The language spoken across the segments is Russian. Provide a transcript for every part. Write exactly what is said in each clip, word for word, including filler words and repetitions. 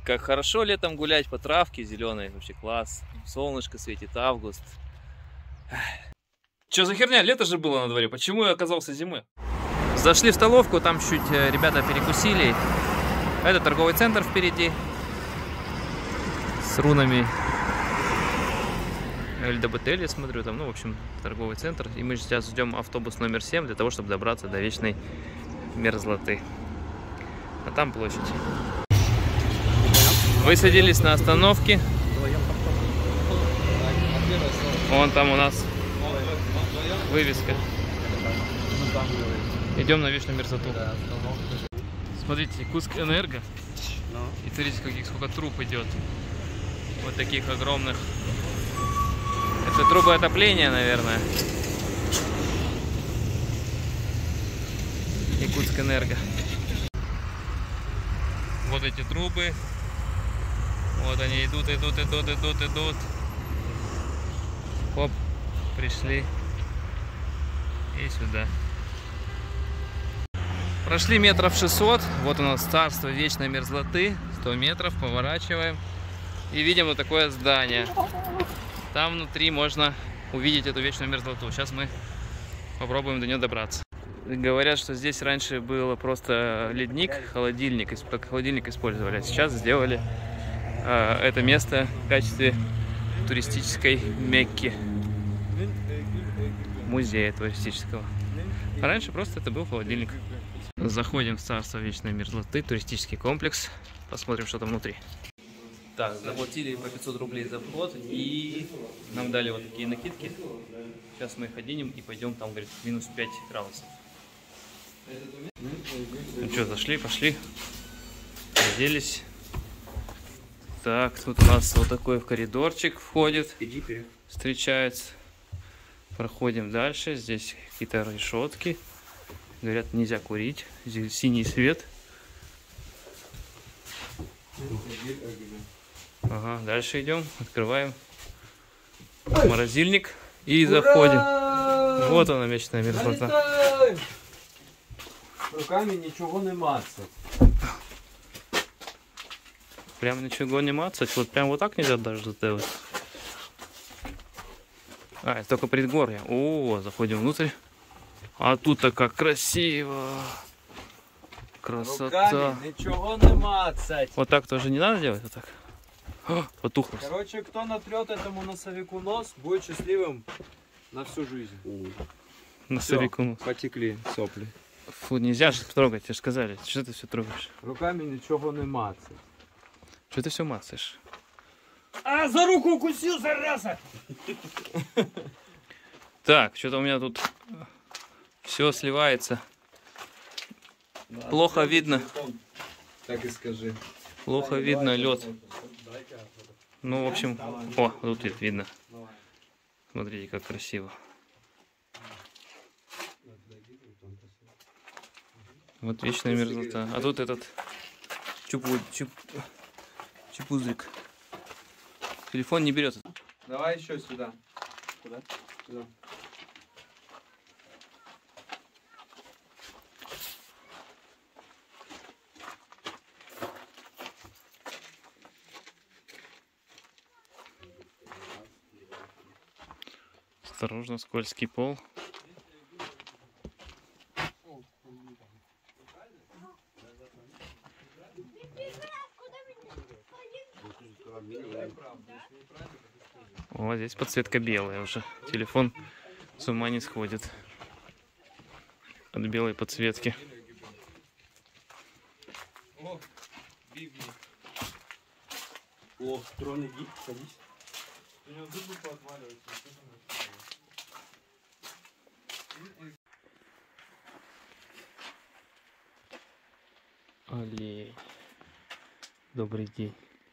Как хорошо летом гулять по травке зеленой, вообще класс. Солнышко светит, август. Че за херня? Лето же было на дворе, почему я оказался зимой? Зашли в столовку, там чуть ребята перекусили. Это торговый центр впереди. С рунами эл дэ бэ тэ, я смотрю, там, ну, в общем, торговый центр. И мы сейчас ждем автобус номер семь для того, чтобы добраться до вечной мерзлоты. А там площадь. Высадились на остановке. Вон там у нас вывеска. Идем на вечную мерзлоту. Смотрите, Кускэнерго. И смотрите, каких, сколько труб идет. Вот таких огромных. Это трубы отопления, наверное. И Кускэнерго. Вот эти трубы. Вот они идут, идут, идут, идут, идут. Хоп, пришли. И сюда. Прошли метров шестьсот. Вот у нас царство вечной мерзлоты. сто метров, поворачиваем. И видим вот такое здание. Там внутри можно увидеть эту вечную мерзлоту. Сейчас мы попробуем до нее добраться. Говорят, что здесь раньше было просто ледник, холодильник, как холодильник использовали. А сейчас сделали э, это место в качестве туристической Мекки. Музея туристического. А раньше просто это был холодильник. Заходим в царство вечной мерзлоты, туристический комплекс. Посмотрим, что там внутри. Так, заплатили по пятьсот рублей за вход, и нам дали вот такие накидки. Сейчас мы их оденем и пойдем, там, говорит, минус пять градусов. Ну что, зашли, пошли, оделись. Так, тут у нас вот такой коридорчик входит, встречается. Проходим дальше, здесь какие-то решетки. Говорят, нельзя курить, здесь синий свет. Ага, дальше идем, открываем морозильник и Ура! Заходим. Вот она, вечная мерзлота. Руками ничего не мацать. Прям ничего не мацать? Вот прям вот так нельзя даже сделать. А, это только предгорье. О, заходим внутрь. А тут-то как красиво. Красота. Руками ничего не мацать. Вот так тоже не надо делать? Вот так. О, потухло. Короче, кто натрет этому носовику нос, будет счастливым на всю жизнь. Носовику нос. Потекли сопли. Фу, нельзя же трогать, тебе же сказали. Что ты все трогаешь? Руками ничего не мацать. Что ты все мацаешь? А, за руку укусил, зараза! Так, что-то у меня тут все сливается. Да, плохо видно. Так и скажи. Плохо Дай, видно лед. Ну, в общем, давай. О, тут видно. Давай. Смотрите, как красиво. Вот вечная мерзлота. А тут этот чупу, чуп, чупузрик. Телефон не берет. Давай еще сюда. Куда? Сюда. Осторожно, скользкий пол. О, здесь подсветка белая уже. Телефон с ума не сходит от белой подсветки. О, Библия. О, троны гиб, садись. У него зубы поотваливаются. Олень. Добрый день.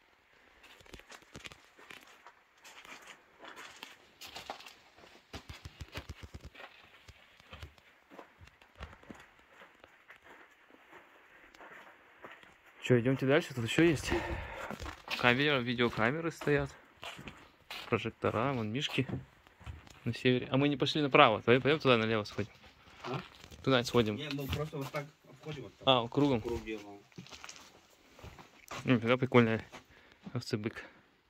Что, идемте дальше? Тут еще есть камера, видеокамеры стоят, прожектора, вон мишки на севере. А мы не пошли направо, пойдем туда налево сходим. А? Туда сходим. Не, мы просто вот так обходим. Вот так. А, кругом. Круг делаем. Ну, да, прикольная овцебык.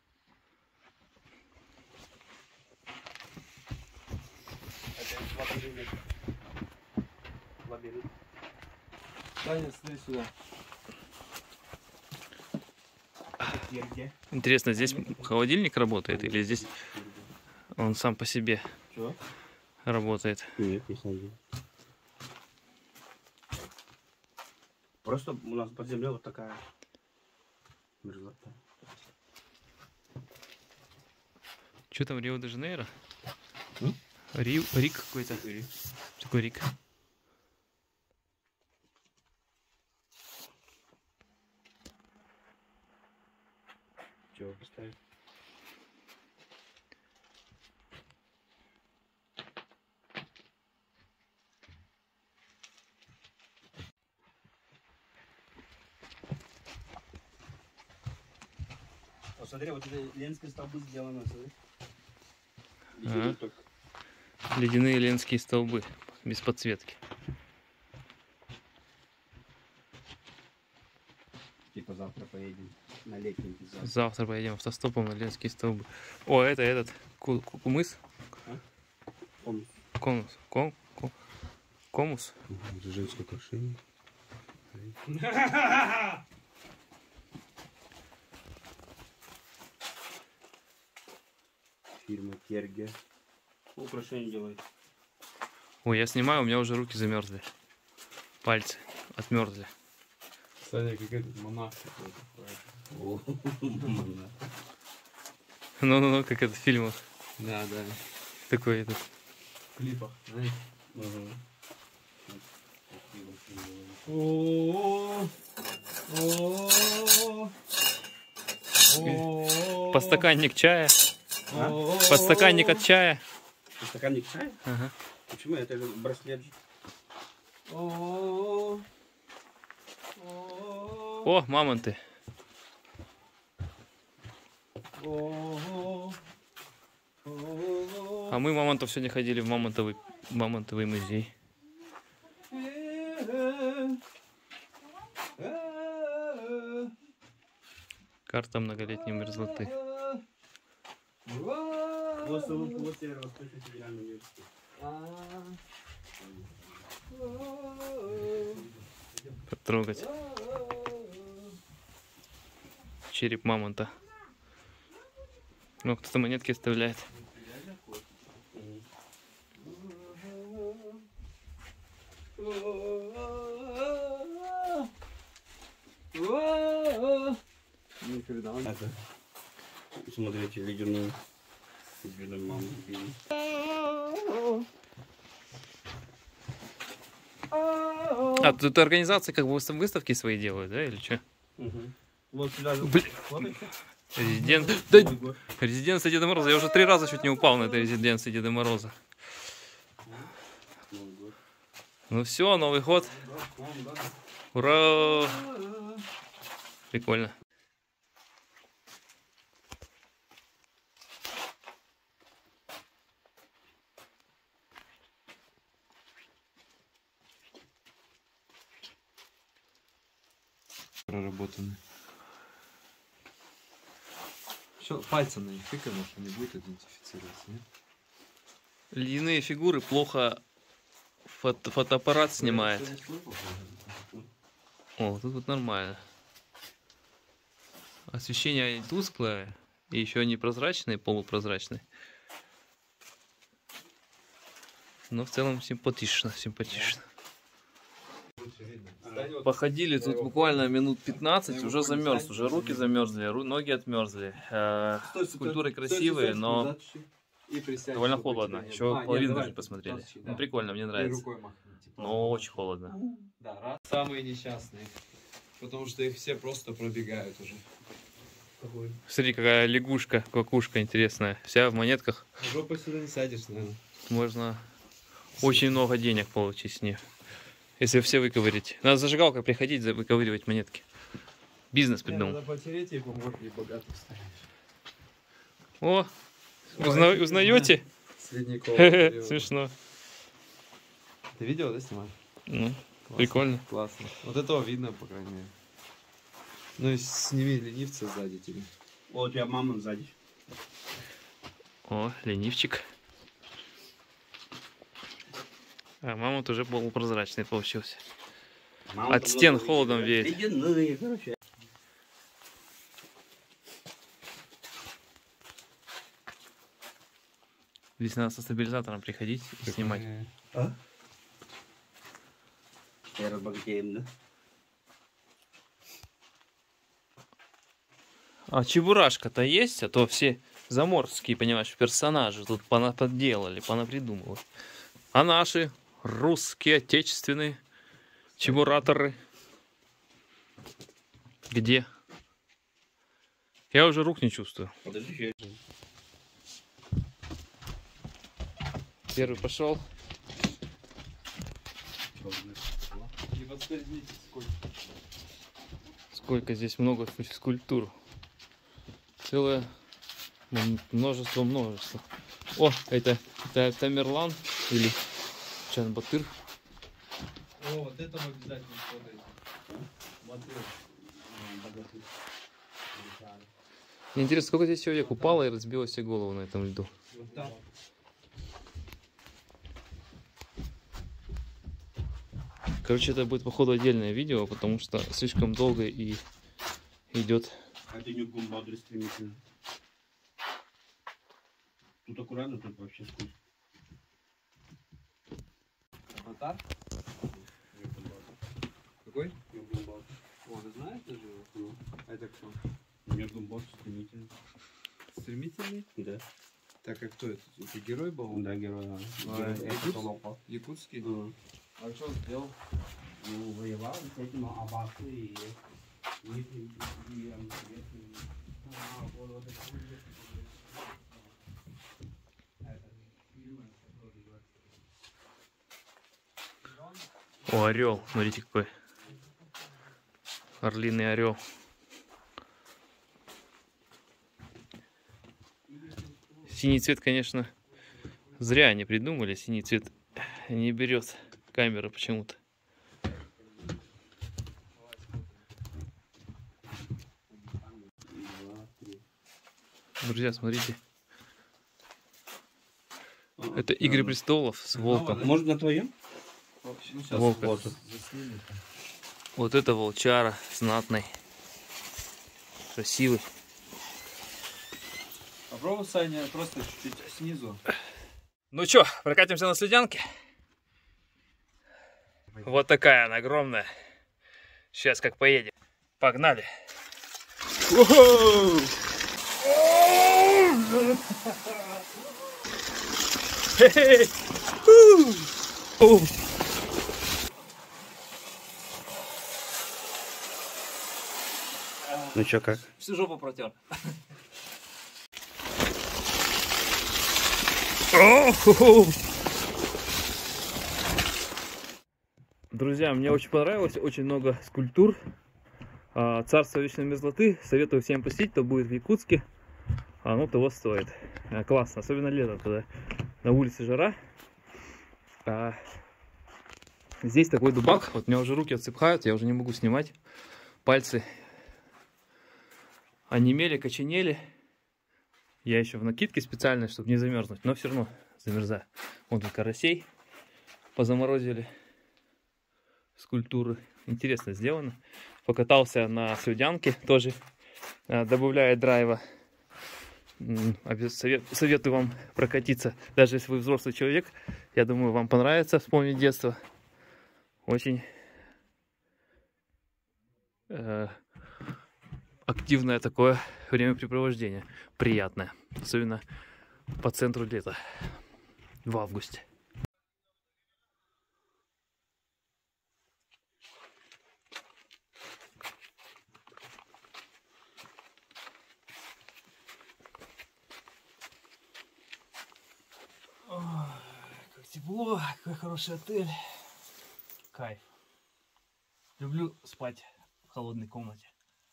Таня, смотри сюда. Интересно, здесь холодильник работает или здесь он сам по себе Чего? работает? Нет, не снайди. Просто у нас под землей вот такая мерзлота. Что там, Рио-де-Жанейро? М? Рио, Рик какой-то. Такой Рик. Чего поставить? Посмотри, вот это ленские столбы сделаны, смотри. Ага. Только Ледяные ленские столбы без подсветки. типа завтра поедем на летний пейзаж. Завтра поедем автостопом на ленские столбы. О, это этот ку- ку- кумыс? А? Он Конус. Ком, ком, комус? это женское украшение. Фирма Керге. Украшение делает. Ой, я снимаю, у меня уже руки замерзли. Пальцы отмерзли. Саня, как этот монах какой-то. Ну-ну-ну, как это в фильмах. Да, да. Такой этот. В клипах, знаешь. Угу. О, о, о, Подстаканник чая. о, Подстаканник от чая. Стаканник чая? Ага. Почему? Это же браслет. о, о, О, мамонты. о, о. А мы мамонтов сегодня ходили в мамонтовый, мамонтовый музей. Карта многолетней мерзлоты. Вот Северо-Восточный федеральный университет. Потрогать. Череп мамонта. Ну, кто-то монетки оставляет. Это, смотрите, ледяную, ледяную маму. А, тут организации как бы выстав- выставки свои делают, да, или что? Угу. Вот сюда же. Блин. Смотрите. Резидент... Да, Новый год. резиденция Деда Мороза. Я уже три раза чуть не упал на этой резиденции Деда Мороза. Новый год. Ну все, Новый год. Ура! Прикольно. Проработаны. Все, пальцем на них тыкай, может, не будет идентифицироваться, нет? Ледяные фигуры плохо фото- фотоаппарат снимает. О, тут вот нормально. Освещение тусклое и еще не прозрачное, полупрозрачное. Но в целом симпатично, симпатично. Походили тут буквально минут пятнадцать, уже замерз, уже руки замерзли, ру- ноги отмерзли. Э, скульптуры красивые, но довольно холодно. Еще половину даже посмотрели. Ну, прикольно, мне нравится. Но очень холодно. Да, раз. Самые несчастные. Потому что их все просто пробегают уже. Смотри, какая лягушка, кукушка интересная. Вся в монетках. Жопой сюда не садишь, наверное. Можно очень много денег получить с нее. Если все выковырить. Надо зажигалкой приходить, за- выковыривать монетки. Бизнес придумал. Надо потереть и помочь мне богатым стать. О, узна- узнаете? Средневековый период. Смешно. Ты видео, да, снимаешь? Ну, Классно. прикольно. Классно. Вот этого видно, по крайней мере. Ну и сними ленивца сзади тебе. Вот у тебя мама сзади. О, ленивчик. А мамонт уже полупрозрачный получился. Мама От стен холодом веет. Ледяные, короче. Здесь надо со стабилизатором приходить и снимать. А? Я разбогатеем, да? А чебурашка-то есть, а то все заморские, понимаешь, персонажи тут пона- подделали, понапридумывали. А наши русские, отечественные чебураторы где? Я уже рук не чувствую. Подожди, Первый пошел. Не подскользнитесь, сколько. Сколько здесь много скульптур. Целое множество, множество. О, это, это Тамерлан или Чанбатыр. О, вот это мы обязательно сфотаем. Смотри. Мне интересно, сколько здесь человек упало и разбило себе голову на этом льду. Вот там. Короче, это будет, походу, отдельное видео, потому что слишком долго и идет. Это не гумбадры стремительно. Тут аккуратно, тут вообще скучно. Аватар? Какой? О, вы знаете же его? Ну, А это кто? мне гумбадры стремительно. Стремительный? Да. Так, а кто это? Это герой был? Да, герой. да. А, Герой, якутс- это Толопа. Якутский? Ну, А что он сделал? ну, воевал с этим Абасу и... и- и- и- и- А, вот, вот это. О, орел. Смотрите, какой. Орлиный орел. Синий цвет, конечно, зря они придумали. Синий цвет не берет камера почему-то. Друзья, смотрите. Это Игры престолов с волком. Может, на твоем? Ну, Волка. вот заснимем. Вот это волчара знатный. Красивый. Попробуй, Саня, просто чуть-чуть снизу. Ну чё, прокатимся на слюдянке? Вот такая она огромная. Сейчас как поедем. Погнали. Ну чё, как? Всю жопу протер. Друзья, мне очень понравилось, очень много скульптур. А, Царство вечной мерзлоты. Советую всем посетить, кто будет в Якутске. Оно того стоит. А, классно, особенно летом, когда на улице жара. А, здесь такой дубак. Вот у меня уже руки отсыпают, я уже не могу снимать. Пальцы онемели, коченели. Я еще в накидке специальной, чтобы не замерзнуть, но все равно замерзаю. Вот тут карасей позаморозили. Скульптуры. Интересно сделано. Покатался на слюдянке, тоже добавляет драйва. Советую вам прокатиться, даже если вы взрослый человек. Я думаю, вам понравится вспомнить детство. Очень э, активное такое времяпрепровождение. Приятное. Особенно по центру лета. В августе. Ой, как тепло, какой хороший отель. Кайф. Люблю спать в холодной комнате,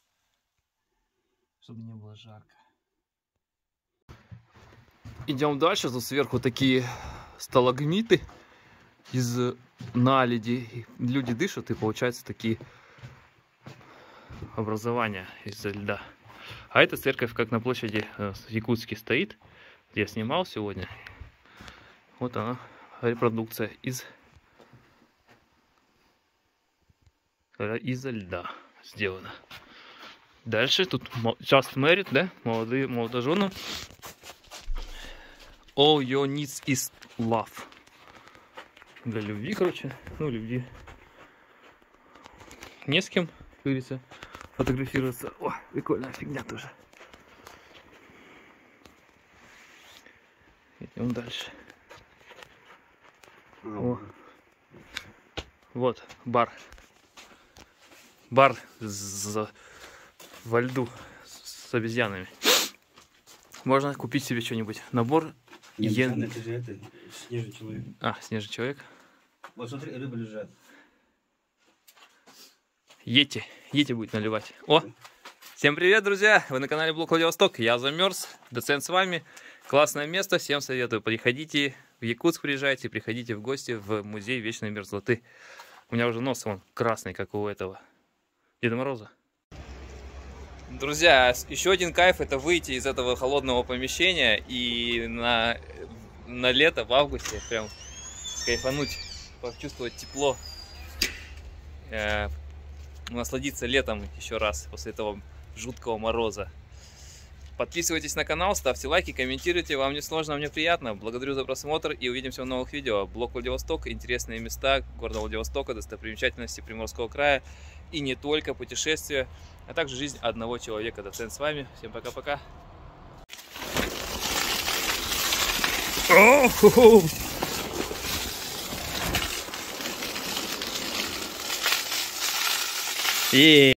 чтобы не было жарко. Идем дальше. Тут сверху такие сталагмиты из наледи. Люди дышат, и получаются такие образования из льда. А эта церковь, как на площади в Якутске стоит, я снимал сегодня. Вот она, репродукция из, из льда сделана. Дальше тут just married, да, молодые, молодожены. All your needs is love. Для любви, короче, ну, любви. Не с кем, как говорится, фотографироваться. О, прикольная фигня тоже. Идем дальше. О. Вот, бар. Бар с, во льду с, с обезьянами. Можно купить себе что-нибудь. Набор. Нет, Йен... это же это, снежный человек. А, снежный человек. Вот смотри, рыбы лежат. Йети. Йети будет наливать. О! Всем привет, друзья! Вы на канале Блог Владивосток. Я замерз. Доцент с вами. Классное место. Всем советую. Приходите в Якутск, приезжайте. Приходите в гости в музей Вечной мерзлоты. У меня уже нос вон красный, как у этого Деда Мороза. Друзья, еще один кайф — это выйти из этого холодного помещения и на, на лето, в августе, прям кайфануть, почувствовать тепло, э, насладиться летом еще раз после этого жуткого мороза. Подписывайтесь на канал, ставьте лайки, комментируйте, вам не сложно, мне приятно. Благодарю за просмотр и увидимся в новых видео. Блог Владивосток, интересные места города Владивостока, достопримечательности Приморского края и не только, путешествия, а также жизнь одного человека. Доцент с вами. Всем пока-пока. И